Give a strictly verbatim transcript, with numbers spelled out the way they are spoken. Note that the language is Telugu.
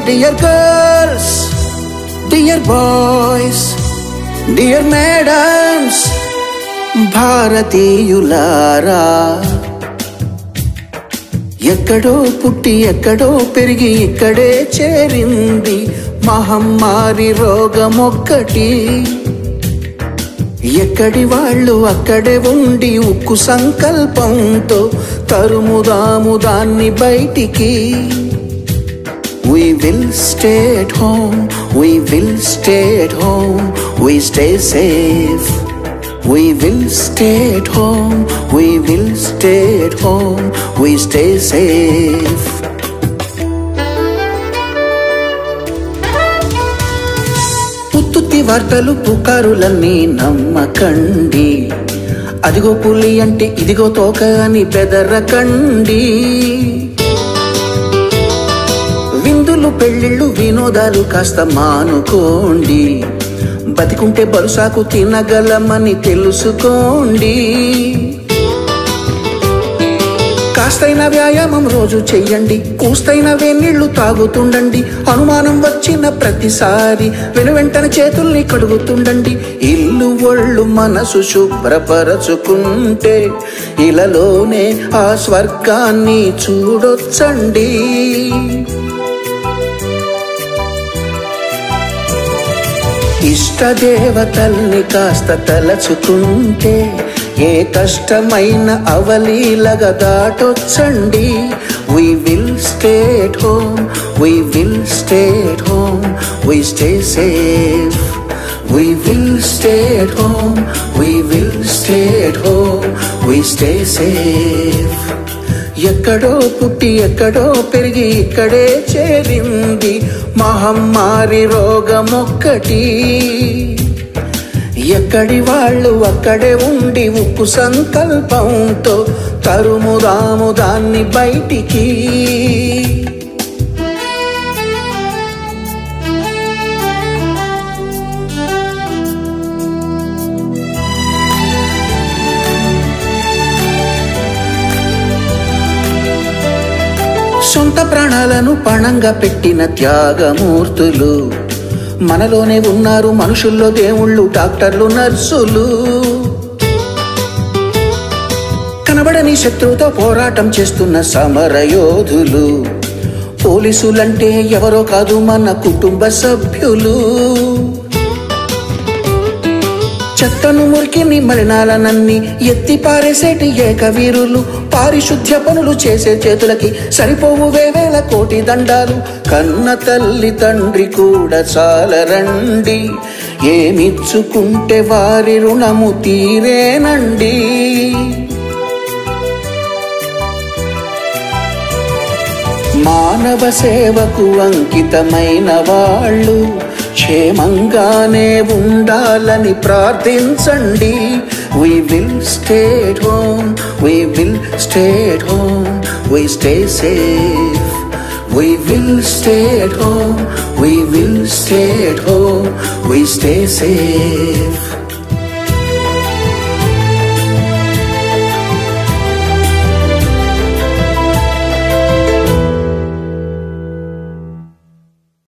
dear girls, dear boys, dear madams, భారతీయులారా, ఎక్కడో పుట్టి ఎక్కడో పెరిగి ఇక్కడే చేరింది మహమ్మారి రోగమొక్కటి. ఎక్కడి వాళ్ళు అక్కడే ఉండి ఉక్కు సంకల్పంతో తరుముదాము దాన్ని బయటికి. We will stay at home, we will stay at home, we stay safe. We will stay at home, we will stay at home, we stay safe. పుత్తుత్తి వార్తలు పుకారులన్నీ నమ్మకండి. అదిగో పులి అంటే ఇదిగో తోక అని బెదరకండి. విందులు పెళ్ళిళ్ళు వినోదాలు కాస్త మానుకోండి. బతికుంటే బరుసాకు తినగలమని తెలుసుకోండి. కాస్తైన వ్యాయామం రోజు చెయ్యండి. కూస్తైన వేనీళ్లు తాగుతుండండి. అనుమానం వచ్చిన ప్రతిసారి వెను వెంటనే చేతుల్ని కడుగుతుండండి. ఇల్లు ఒళ్ళు మనసు శుభ్రపరచుకుంటే ఇలలోనే ఆ స్వర్గాన్ని చూడొచ్చండి. ఇష్టదేవతల్ని కాస్త తలచుకుంటే ఏ కష్టమైన అవలీలగా దాటొచ్చండి. We will stay at home, we will stay at home, we stay safe. We will stay at home, we will stay at home, we stay safe. ఎక్కడో పుట్టి ఎక్కడో పెరిగి ఇక్కడే చేరింది మహమ్మారి రోగమొక్కటి. ఎక్కడి వాళ్ళు అక్కడే ఉండి ఉక్కు సంకల్పంతో తరుముదాము దాన్ని బయటికి. సొంత ప్రాణాలను పణంగా పెట్టిన త్యాగమూర్తులు మనలోనే ఉన్నారు. మనుషుల్లో దేవుళ్ళు, డాక్టర్లు, నర్సులు. కనబడని శత్రువుతో పోరాటం చేస్తున్న సమరయోధులు. పోలీసులంటే ఎవరో కాదు, మన కుటుంబ సభ్యులు. చెత్తను మురికిని మలినాలనన్ని ఎత్తి పారేసేటి ఏకవీరులు. పారిశుద్ధ్య పనులు చేసే చేతులకి సరిపోవు వేవేల కోటి దండాలు. కన్న తల్లి తండ్రి కూడా చాలరండి, ఏమిచ్చుకుంటే వారి రుణము తీరేనండి. మానవ సేవకు అంకితమైన వాళ్ళు క్షేమంగానే ఉండాలని ప్రార్థించండి. We will stay at home, we will stay at home, we stay safe. We will stay at home, we will stay at home, we stay safe.